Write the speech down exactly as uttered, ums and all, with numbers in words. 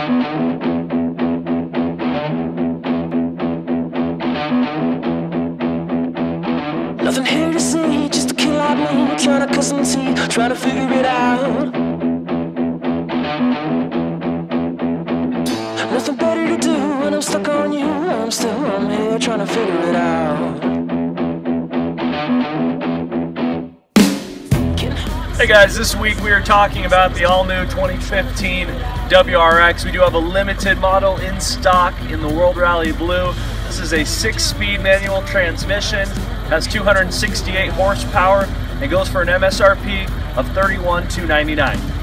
Nothing here to see, just a kid like me, trying to cut some teeth, trying to figure it out. Nothing better to do when I'm stuck on you. I'm still I'm here trying to figure it out. Hey guys, this week we are talking about the all-new twenty fifteen W R X. We do have a limited model in stock in the World Rally Blue. This is a six-speed manual transmission, has two hundred sixty-eight horsepower, and goes for an M S R P of thirty-one thousand two hundred ninety-nine dollars.